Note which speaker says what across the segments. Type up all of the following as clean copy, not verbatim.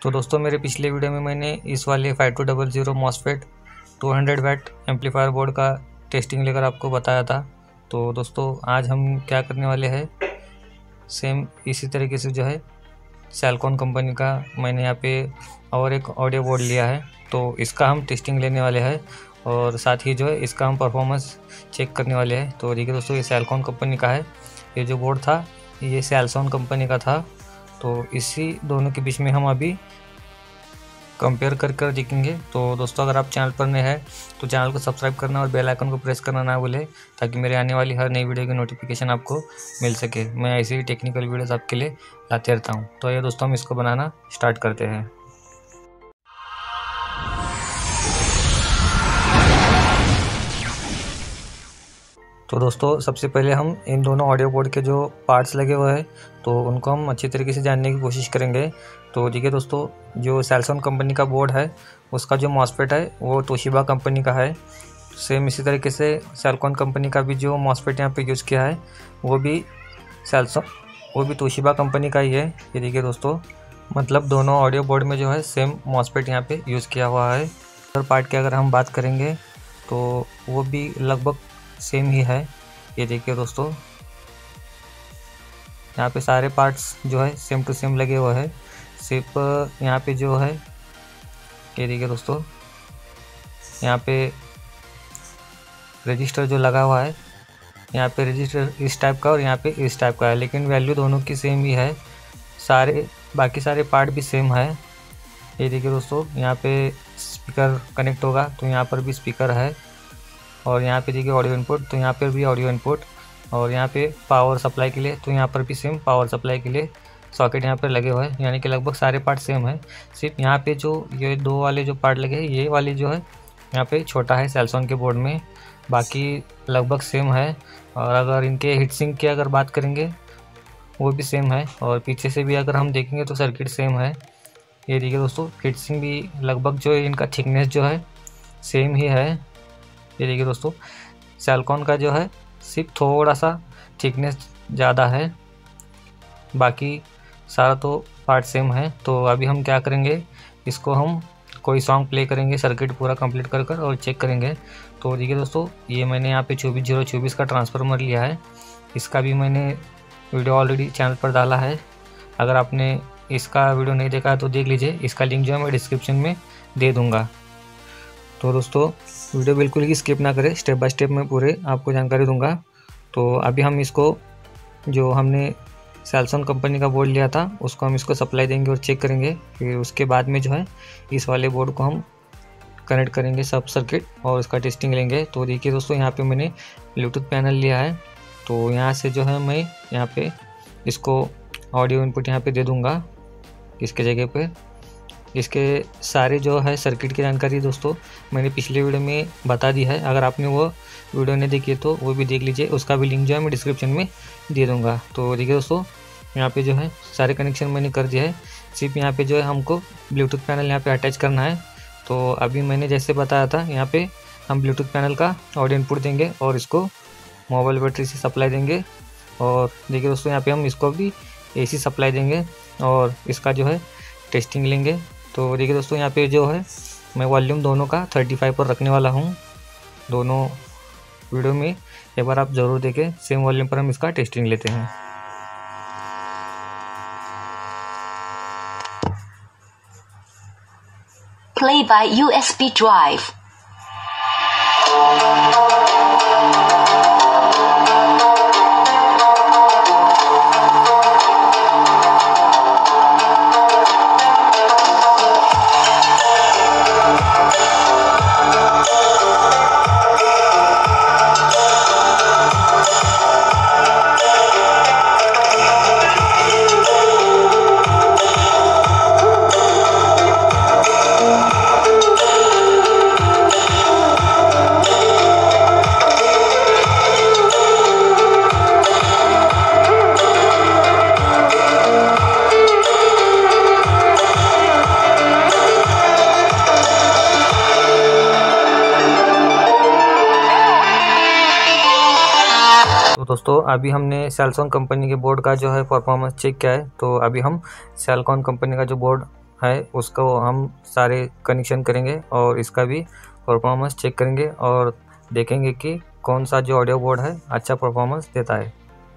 Speaker 1: तो दोस्तों मेरे पिछले वीडियो में मैंने इस वाले 5200 मॉसफेट 200 वाट एम्पलीफायर बोर्ड का टेस्टिंग लेकर आपको बताया था। तो दोस्तों आज हम क्या करने वाले हैं, सेम इसी तरीके से जो है सेलकॉन कंपनी का मैंने यहाँ पे और एक ऑडियो बोर्ड लिया है, तो इसका हम टेस्टिंग लेने वाले हैं और साथ ही जो है इसका हम परफॉर्मेंस चेक करने वाले हैं। तो देखिए दोस्तों, ये सेलकॉन कंपनी का है। ये जो बोर्ड था ये सेलसॉन कंपनी का था। तो इसी दोनों के बीच में हम अभी कंपेयर कर देखेंगे। तो दोस्तों अगर आप चैनल पर नए हैं तो चैनल को सब्सक्राइब करना और बेल आइकन को प्रेस करना ना भूलें, ताकि मेरे आने वाली हर नई वीडियो की नोटिफिकेशन आपको मिल सके। मैं ऐसे ही टेक्निकल वीडियोस आपके लिए लाते रहता हूँ। तो ये दोस्तों हम इसको बनाना स्टार्ट करते हैं। तो दोस्तों सबसे पहले हम इन दोनों ऑडियो बोर्ड के जो पार्ट्स लगे हुए हैं तो उनको हम अच्छी तरीके से जानने की कोशिश करेंगे। तो देखिए दोस्तों, जो सेलसॉन कंपनी का बोर्ड है उसका जो मॉसफेट है वो तोशिबा कंपनी का है। सेम इसी तरीके से सेलकॉन कंपनी का भी जो मॉसफेट यहाँ पे यूज़ किया है वो भी तोशिबा कंपनी का ही है। ये देखिए दोस्तों, मतलब दोनों ऑडियो बोर्ड में जो है सेम मॉसफेट यहाँ पे यूज़ किया हुआ है। अगर पार्ट की अगर हम बात करेंगे तो वो भी लगभग सेम ही है। ये देखिए दोस्तों, यहाँ पे सारे पार्ट्स जो है सेम टू सेम लगे हुए हैं। सिर्फ यहाँ पे जो है, ये देखिए दोस्तों, यहाँ पे रजिस्टर जो लगा हुआ है, यहाँ पे रजिस्टर इस टाइप का और यहाँ पे इस टाइप का है, लेकिन वैल्यू दोनों की सेम ही है। बाकी सारे पार्ट भी सेम है। ये देखिए दोस्तों, यहाँ पे स्पीकर कनेक्ट होगा तो यहाँ पर भी स्पीकर है, और यहाँ पे देखिए ऑडियो इनपुट तो यहाँ पर भी ऑडियो इनपुट, और यहाँ पे पावर सप्लाई के लिए तो यहाँ पर भी सेम पावर सप्लाई के लिए सॉकेट यहाँ पर लगे हुए हैं। यानी कि लगभग सारे पार्ट सेम है। सिर्फ यहाँ पे जो ये दो वाले जो पार्ट लगे हैं, ये वाली जो है यहाँ पे छोटा है सेलसॉन के बोर्ड में, बाकी लगभग सेम है। और अगर इनके हीट सिंक की अगर बात करेंगे वो भी सेम है, और पीछे से भी अगर हम देखेंगे तो सर्किट सेम है। ये देखिए दोस्तों, हीट सिंक भी लगभग जो है इनका थिकनेस जो है सेम ही है। ये देखिए दोस्तों, सेलकॉन का जो है सिर्फ थोड़ा सा थिकनेस ज़्यादा है, बाकी सारा तो पार्ट सेम है। तो अभी हम क्या करेंगे, इसको हम कोई सॉन्ग प्ले करेंगे, सर्किट पूरा कंप्लीट कर और चेक करेंगे। तो देखिए दोस्तों, ये मैंने यहाँ पे 24024 का ट्रांसफार्मर लिया है। इसका भी मैंने वीडियो ऑलरेडी चैनल पर डाला है। अगर आपने इसका वीडियो नहीं देखा है तो देख लीजिए, इसका लिंक जो है मैं डिस्क्रिप्शन में दे दूँगा। तो दोस्तों वीडियो बिल्कुल ही स्किप ना करें, स्टेप बाय स्टेप मैं पूरे आपको जानकारी दूंगा। तो अभी हम इसको, जो हमने सेलसॉन कंपनी का बोर्ड लिया था उसको हम इसको सप्लाई देंगे और चेक करेंगे। फिर उसके बाद में जो है इस वाले बोर्ड को हम कनेक्ट करेंगे सब सर्किट और उसका टेस्टिंग लेंगे। तो देखिए दोस्तों, यहाँ पे मैंने ब्लूटूथ पैनल लिया है। तो यहाँ से जो है मैं यहाँ पे इसको ऑडियो इनपुट यहाँ पे दे दूँगा इसके जगह पे। इसके सारे जो है सर्किट की जानकारी दोस्तों मैंने पिछले वीडियो में बता दी है। अगर आपने वो वीडियो नहीं देखी तो वो भी देख लीजिए, उसका भी लिंक जो है मैं डिस्क्रिप्शन में दे दूँगा। तो देखिए दोस्तों, यहाँ पे जो है सारे कनेक्शन मैंने कर दिया है। सिर्फ यहाँ पे जो है हमको ब्लूटूथ पैनल यहाँ पे अटैच करना है। तो अभी मैंने जैसे बताया था, यहाँ पे हम ब्लूटूथ पैनल का ऑडियो इनपुट देंगे और इसको मोबाइल बैटरी से सप्लाई देंगे। और देखिए दोस्तों, यहाँ पे हम इसको भी AC सप्लाई देंगे और इसका जो है टेस्टिंग लेंगे। तो देखिए दोस्तों, यहाँ पे जो है मैं वॉल्यूम दोनों का 35 पर रखने वाला हूँ। दोनों वीडियो में एक बार आप ज़रूर देखें, सेम वॉल्यूम पर हम इसका टेस्टिंग लेते हैं।
Speaker 2: Play by USB drive.
Speaker 1: तो दोस्तों अभी हमने सेलसॉन कंपनी के बोर्ड का जो है परफॉर्मेंस चेक किया है। तो अभी हम सेलकॉन कंपनी का जो बोर्ड है उसको हम सारे कनेक्शन करेंगे और इसका भी परफॉर्मेंस चेक करेंगे और देखेंगे कि कौन सा जो ऑडियो बोर्ड है अच्छा परफॉर्मेंस देता है।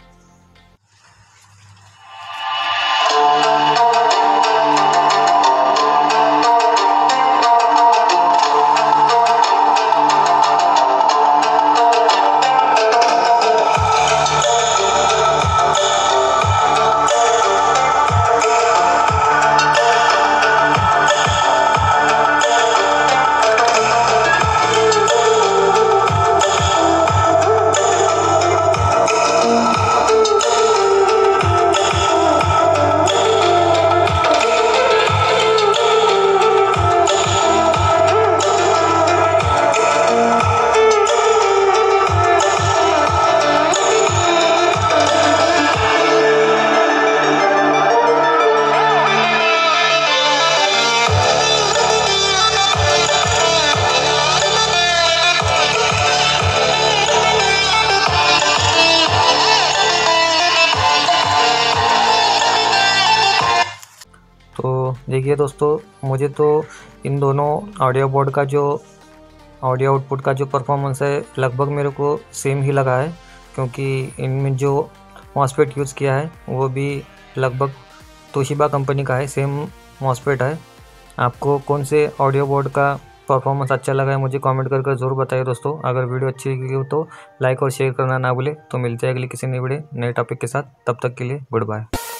Speaker 1: तो देखिए दोस्तों, मुझे तो इन दोनों ऑडियो बोर्ड का जो ऑडियो आउटपुट का जो परफॉर्मेंस है लगभग मेरे को सेम ही लगा है, क्योंकि इनमें जो मॉसफेट यूज़ किया है वो भी लगभग तोशिबा कंपनी का है, सेम मॉसफेट है। आपको कौन से ऑडियो बोर्ड का परफॉर्मेंस अच्छा लगा है मुझे कमेंट करके ज़रूर बताइए दोस्तों। अगर वीडियो अच्छी लगी हो तो लाइक और शेयर करना ना भूलें। तो मिलते हैं अगली किसी नई वीडियो नए टॉपिक के साथ, तब तक के लिए गुड बाय।